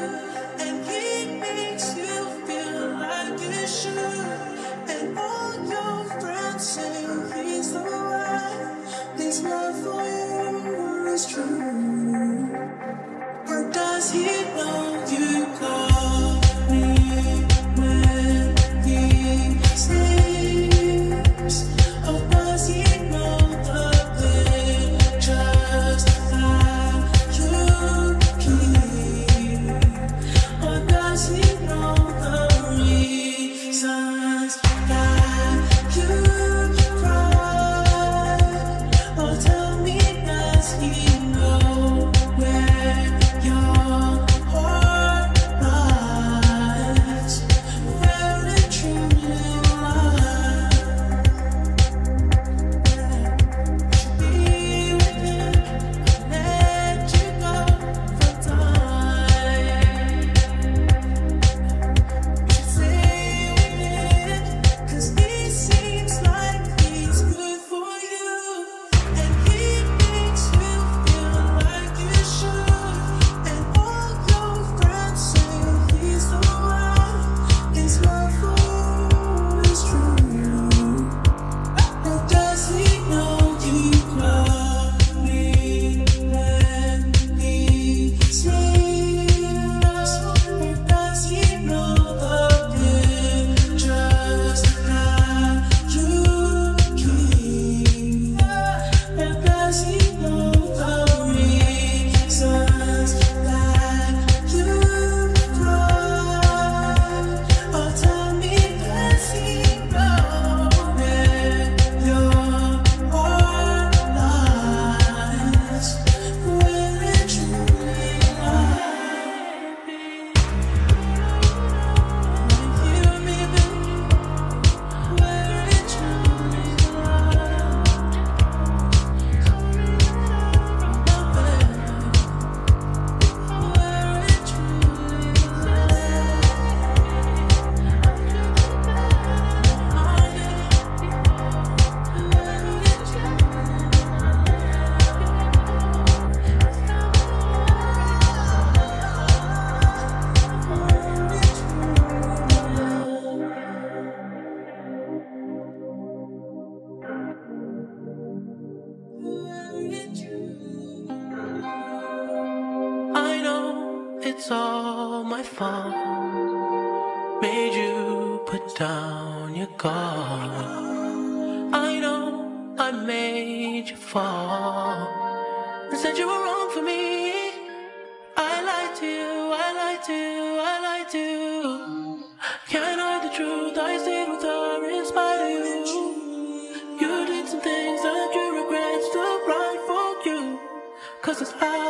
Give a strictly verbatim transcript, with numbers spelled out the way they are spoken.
and he makes you feel like you should. And all your friends say he's the one. His love for you is true. Or does he know you call me when he sleeps? Or does he know the pictures that you keep? Or does he know the reasons that you cry? Or tell me, does he know where your heart lies? Where it truly lies? Should be with him, let you go for time. Should stay with him, 'cause he seems like he's good for you. And he makes you feel like you should. And all your friends say he's the one. His love for you is true. Or does he know you call me when he sleeps? Or does he know the pictures that you keep? Or does he know the reasons that you cry? Or tell me, does he know where your heart lies? Where it truly lies? Hear me, baby. Where it truly lies? Where it truly I know it's all my fault. Made you put down your guard. I know I made you fall and said you were wrong for me. I lied to you, I lied to you, I lied to you. Can't hide the truth, I stayed with her in spite of you. You did some things that you regret, still right for you. 'Cause it's how